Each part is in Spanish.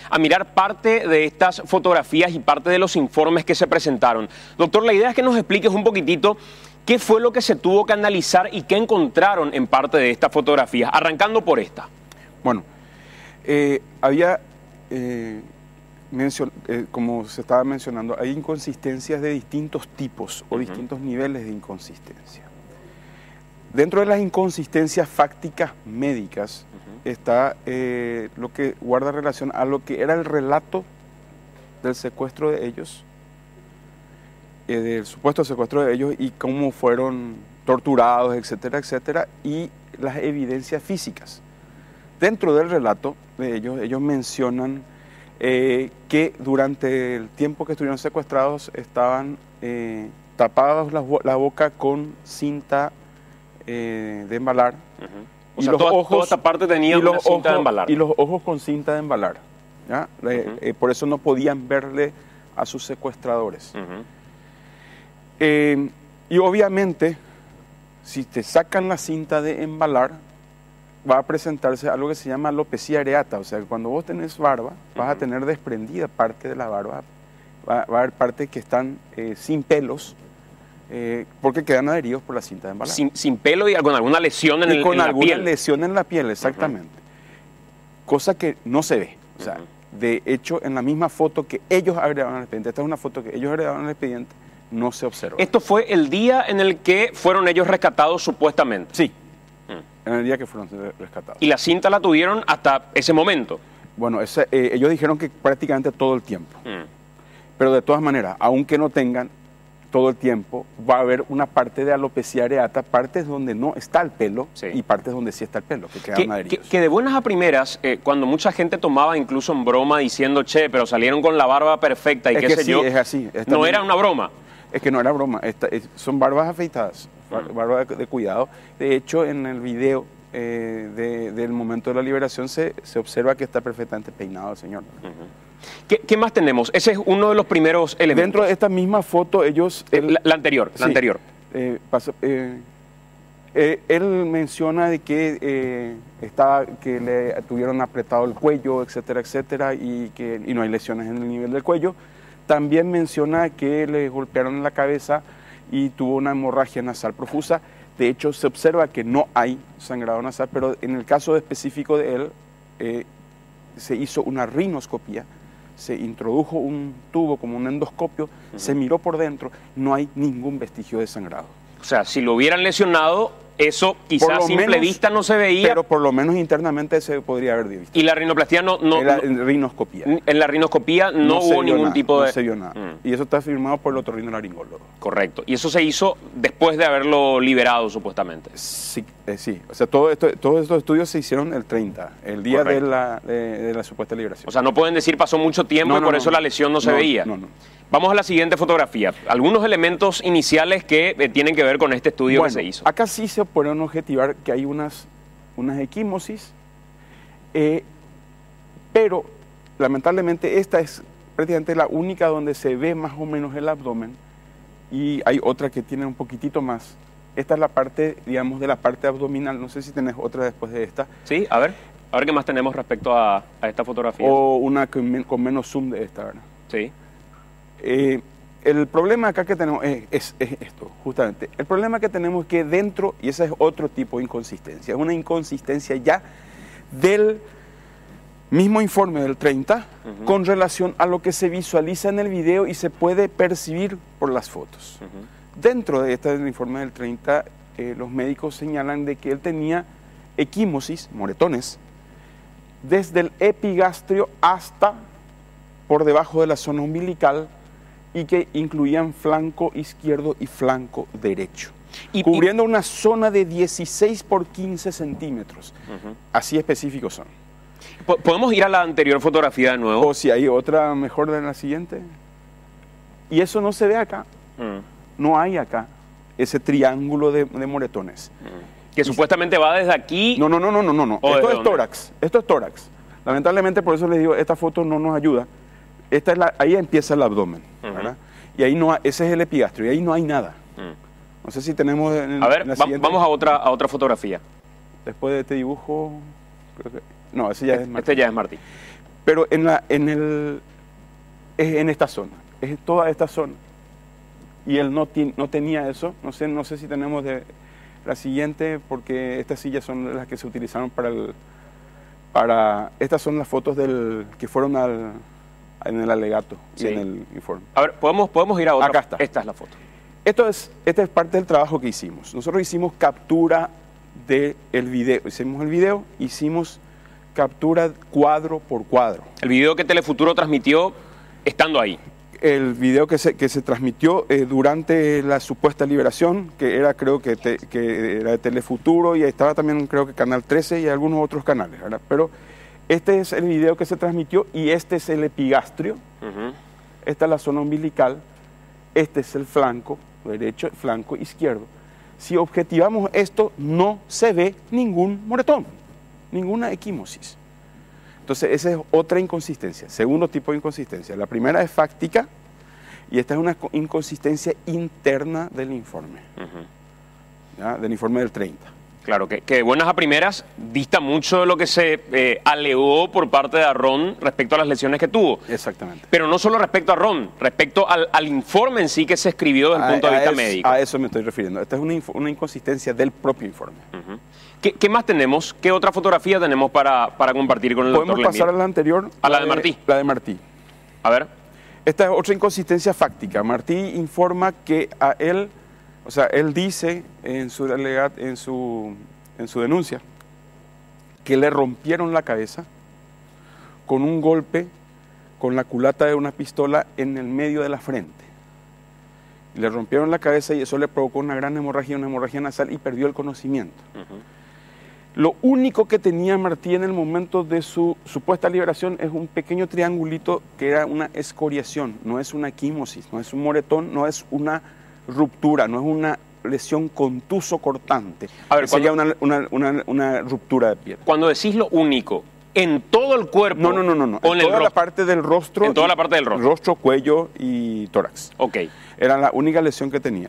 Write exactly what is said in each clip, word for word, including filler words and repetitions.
a mirar parte de estas fotografías y parte de los informes que se presentaron. Doctor, la idea es que nos expliques un poquitito qué fue lo que se tuvo que analizar y qué encontraron en parte de estas fotografías, arrancando por esta. Bueno, eh, había, eh, mencion, eh, como se estaba mencionando, hay inconsistencias de distintos tipos o uh-huh. distintos niveles de inconsistencia. Dentro de las inconsistencias fácticas médicas uh-huh. está eh, lo que guarda relación a lo que era el relato del secuestro de ellos, eh, del supuesto secuestro de ellos y cómo fueron torturados, etcétera, etcétera, y las evidencias físicas. Dentro del relato de ellos, ellos mencionan eh, que durante el tiempo que estuvieron secuestrados estaban eh, tapados la, la boca con cinta Eh, de embalar. Uh-huh. O sea, toda, ojos, toda esta parte tenía una cinta ojos, de embalar. Y los ojos con cinta de embalar. ¿Ya? Uh-huh. eh, eh, por eso no podían verle a sus secuestradores. Uh-huh. eh, y obviamente, si te sacan la cinta de embalar, va a presentarse algo que se llama alopecia areata. O sea, cuando vos tenés barba, uh-huh. vas a tener desprendida parte de la barba. Va, va a haber partes que están eh, sin pelos. Eh, porque quedan adheridos por la cinta de embalar. Sin, sin pelo y con alguna lesión en, y el, con en la alguna piel. lesión en la piel, exactamente. Uh-huh. Cosa que no se ve. O sea, uh-huh. de hecho, en la misma foto que ellos agregaron al expediente, esta es una foto que ellos agregaron al expediente, no se observa. ¿Esto fue el día en el que fueron ellos rescatados supuestamente? Sí, uh-huh. en el día que fueron rescatados. ¿Y la cinta la tuvieron hasta ese momento? Bueno, ese, eh, ellos dijeron que prácticamente todo el tiempo. Uh-huh. Pero de todas maneras, aunque no tengan todo el tiempo, va a haber una parte de alopecia areata, partes donde no está el pelo sí. y partes donde sí está el pelo, que quedan adheridos. Que, que de buenas a primeras, eh, cuando mucha gente tomaba incluso en broma diciendo, che, pero salieron con la barba perfecta y es qué que sé sí, yo, es así. no bien. Era una broma. Es que no era broma, esta, es, son barbas afeitadas, uh-huh. barbas de, de cuidado. De hecho, en el video eh, de, del momento de la liberación se, se observa que está perfectamente peinado el señor. Uh-huh. ¿Qué, ¿Qué más tenemos? Ese es uno de los primeros elementos. Dentro de esta misma foto, ellos... Él, la, la anterior, sí, la anterior. Eh, pasó, eh, eh, él menciona de que, eh, estaba, que le tuvieron apretado el cuello, etcétera, etcétera, y, que, y no hay lesiones en el nivel del cuello. También menciona que le golpearon en la cabeza y tuvo una hemorragia nasal profusa. De hecho, se observa que no hay sangrado nasal, pero en el caso específico de él, eh, se hizo una rinoscopía. Se introdujo un tubo como un endoscopio, uh-huh. se miró por dentro, no hay ningún vestigio de sangrado. O sea, si lo hubieran lesionado, eso quizás a simple menos, vista no se veía. Pero por lo menos internamente se podría haber visto. ¿Y la rinoplastia no? no, en la no rinoscopía. En la rinoscopía no, no hubo ningún nada, tipo de... No se vio nada. Mm. Y eso está firmado por el otorrinolaringólogo. Correcto. Y eso se hizo después de haberlo liberado, supuestamente. Sí, eh, sí. O sea, todo esto, todos estos estudios se hicieron el treinta, el día de la, de, de la supuesta liberación. O sea, no pueden decir pasó mucho tiempo no, y por no, eso no, la lesión no se no, veía. No, no. Vamos a la siguiente fotografía. Algunos elementos iniciales que eh, tienen que ver con este estudio bueno, que se hizo. Acá sí se pueden objetivar que hay unas, unas equimosis, eh, pero lamentablemente esta es prácticamente la única donde se ve más o menos el abdomen y hay otra que tiene un poquitito más. Esta es la parte, digamos, de la parte abdominal. No sé si tenés otra después de esta. Sí, a ver. A ver qué más tenemos respecto a, a esta fotografía. O una con, con menos zoom de esta, ¿verdad? Sí. Eh, el problema acá que tenemos es, es, es esto, justamente. El problema que tenemos es que dentro, y ese es otro tipo de inconsistencia, es una inconsistencia ya del mismo informe del treinta uh-huh. con relación a lo que se visualiza en el video y se puede percibir por las fotos. Uh-huh. Dentro de este del informe del treinta, eh, los médicos señalan de que él tenía equimosis, moretones, desde el epigastrio hasta por debajo de la zona umbilical, y que incluían flanco izquierdo y flanco derecho, y, cubriendo y... una zona de dieciséis por quince centímetros. Uh-huh. Así específicos son. ¿Podemos ir a la anterior fotografía de nuevo? O si hay otra mejor de la siguiente. Y eso no se ve acá. Uh-huh. No hay acá ese triángulo de, de moretones. Uh-huh. Que y... supuestamente va desde aquí... No, no, no, no, no, no. Esto es dónde? tórax. Esto es tórax. Lamentablemente, por eso les digo, esta foto no nos ayuda. Esta es la, ahí empieza el abdomen, ¿verdad? Uh-huh. Y ahí no, ese es el epigastrio, y ahí no hay nada. Uh-huh. No sé si tenemos... En, a ver, en la va, siguiente, vamos a otra, a otra fotografía. Después de este dibujo, creo que... No, ese ya este, es Martín. Este ya es Martín. Pero en, la, en, el, es en esta zona, es toda esta zona. Y él no, ti, no tenía eso. No sé, no sé si tenemos de la siguiente, porque estas sillas son las que se utilizaron para el... Para, estas son las fotos del que fueron al, en el alegato sí. y en el informe. A ver, ¿podemos, podemos ir a otra? Acá está. Esta es la foto. Esto es, esta es parte del trabajo que hicimos. Nosotros hicimos captura del video. Hicimos el video, hicimos captura cuadro por cuadro. El video que Telefuturo transmitió estando ahí. El video que se, que se transmitió eh, durante la supuesta liberación, que era creo que, te, que era de Telefuturo y estaba también creo que Canal trece y algunos otros canales, ¿verdad? Pero este es el video que se transmitió y este es el epigastrio, uh-huh. Esta es la zona umbilical, este es el flanco derecho, flanco izquierdo. Si objetivamos esto, no se ve ningún moretón, ninguna equimosis. Entonces, esa es otra inconsistencia, segundo tipo de inconsistencia. La primera es fáctica y esta es una inconsistencia interna del informe, uh-huh. ¿Ya? Del informe del treinta. Claro, que, que de buenas a primeras dista mucho de lo que se eh, alegó por parte de Arrón respecto a las lesiones que tuvo. Exactamente. Pero no solo respecto a Arrón, respecto al, al informe en sí que se escribió desde el punto a, de vista es, médico. A eso me estoy refiriendo. Esta es una, una inconsistencia del propio informe. Uh-huh. ¿Qué, ¿Qué más tenemos? ¿Qué otra fotografía tenemos para, para compartir con el doctor Podemos pasar Lemir? a la anterior. A la, la de Martí. La de Martí. A ver. Esta es otra inconsistencia fáctica. Martí informa que a él, o sea, él dice en su, delegat, en su, en su denuncia que le rompieron la cabeza con un golpe con la culata de una pistola en el medio de la frente. Le rompieron la cabeza y eso le provocó una gran hemorragia, una hemorragia nasal y perdió el conocimiento. Uh-huh. Lo único que tenía Martí en el momento de su supuesta liberación es un pequeño triangulito que era una escoriación, no es una equimosis, no es un moretón, no es una ruptura, no es una lesión contuso cortante. A ver, sería cuando, una, una, una, una ruptura de piel. Cuando decís lo único, ¿en todo el cuerpo? No, no, no, no, no. En toda la parte del rostro. En toda la parte del rostro. Rostro, cuello y tórax. Ok. Era la única lesión que tenía.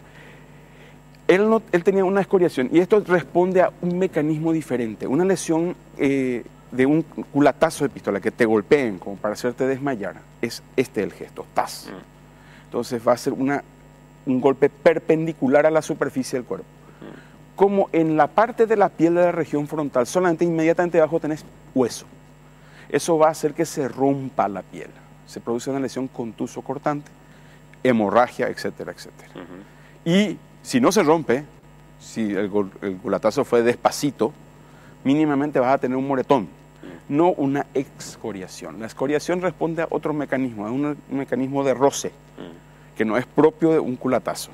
Él, no, él tenía una escoriación y esto responde a un mecanismo diferente. Una lesión eh, de un culatazo de pistola, que te golpeen como para hacerte desmayar, es este el gesto, tas. Mm. Entonces va a ser una, un golpe perpendicular a la superficie del cuerpo. Mm. Como en la parte de la piel de la región frontal, solamente inmediatamente abajo tenés hueso. Eso va a hacer que se rompa la piel. Se produce una lesión contuso cortante, hemorragia, etcétera, etcétera. Uh-huh. Y si no se rompe, si el, el culatazo fue despacito, mínimamente vas a tener un moretón, no una excoriación. La excoriación responde a otro mecanismo, a un, un mecanismo de roce, que no es propio de un culatazo.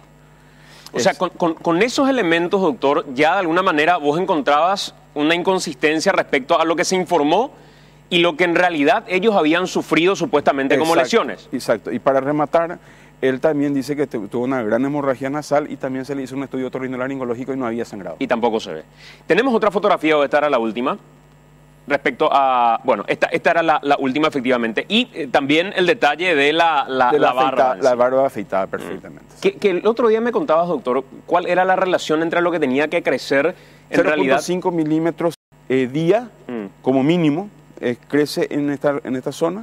O es, sea, con, con, con esos elementos, doctor, ya de alguna manera vos encontrabas una inconsistencia respecto a lo que se informó y lo que en realidad ellos habían sufrido supuestamente exacto, como lesiones. Exacto. Y para rematar, él también dice que tuvo una gran hemorragia nasal y también se le hizo un estudio otorrinolaringológico y no había sangrado. Y tampoco se ve. Tenemos otra fotografía, o esta era la última, respecto a... Bueno, esta, esta era la, la última efectivamente. Y eh, también el detalle de la, la, de la, la barba. La barba afeitada perfectamente. Mm. Que, que el otro día me contabas, doctor, ¿cuál era la relación entre lo que tenía que crecer en realidad? cero punto cinco milímetros eh, día, mm. como mínimo, eh, crece en esta, en esta zona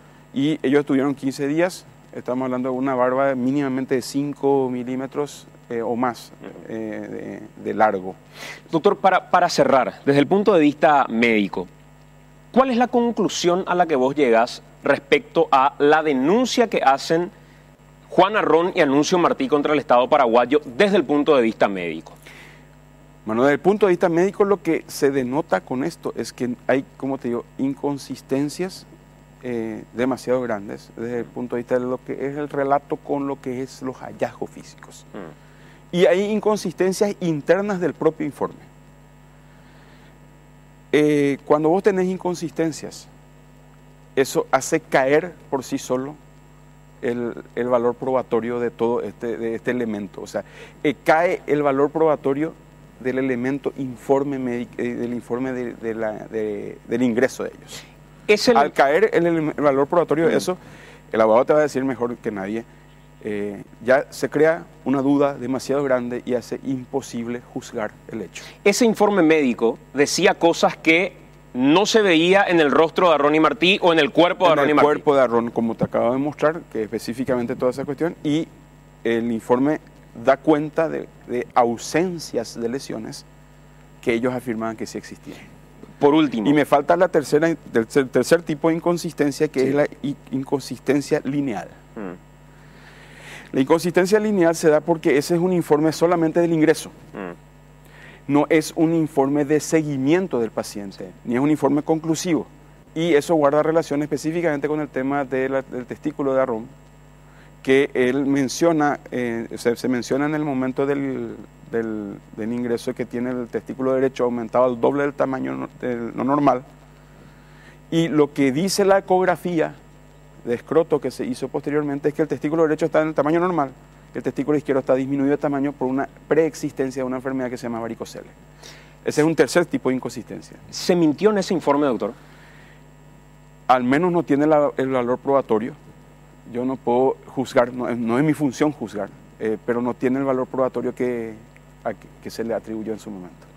y ellos estuvieron quince días. Estamos hablando de una barba mínimamente de cinco milímetros eh, o más eh, de, de largo. Doctor, para, para cerrar, desde el punto de vista médico, ¿cuál es la conclusión a la que vos llegás respecto a la denuncia que hacen Juan Arrón y Anuncio Martí contra el Estado paraguayo desde el punto de vista médico? Bueno, desde el punto de vista médico lo que se denota con esto es que hay, como te digo, inconsistencias Eh, demasiado grandes desde el punto de vista de lo que es el relato con lo que es los hallazgos físicos. Mm. Y hay inconsistencias internas del propio informe. Eh, cuando vos tenés inconsistencias, eso hace caer por sí solo el, el valor probatorio de todo este, de este elemento. O sea, eh, cae el valor probatorio del elemento informe médico, eh, del informe de, de la, de, del ingreso de ellos. Es el... Al caer el, el valor probatorio de eso, el abogado te va a decir mejor que nadie, eh, ya se crea una duda demasiado grande y hace imposible juzgar el hecho. Ese informe médico decía cosas que no se veía en el rostro de Arroni Martí o en el cuerpo de En Arroni el Martí. cuerpo de Arroni, como te acabo de mostrar, que específicamente toda esa cuestión, y el informe da cuenta de, de ausencias de lesiones que ellos afirmaban que sí existían. Por último. Y me falta la tercera, el tercer, tercer tipo de inconsistencia, que Sí. es la i- inconsistencia lineal. Mm. La inconsistencia lineal se da porque ese es un informe solamente del ingreso. Mm. No es un informe de seguimiento del paciente, ni es un informe conclusivo. Y eso guarda relación específicamente con el tema de la- del testículo de Arroni, que él menciona, eh, se, se menciona en el momento del, del, del ingreso, que tiene el testículo derecho aumentado al doble del tamaño no- de lo normal. Y lo que dice la ecografía de escroto que se hizo posteriormente es que el testículo derecho está en el tamaño normal, el testículo izquierdo está disminuido de tamaño por una preexistencia de una enfermedad que se llama varicocele. Ese es un tercer tipo de inconsistencia. ¿Se mintió en ese informe, doctor? Al menos no tiene la- el valor probatorio. Yo no puedo juzgar, no, es- no es mi función juzgar, eh, pero no tiene el valor probatorio que, a que- que se le atribuyó en su momento.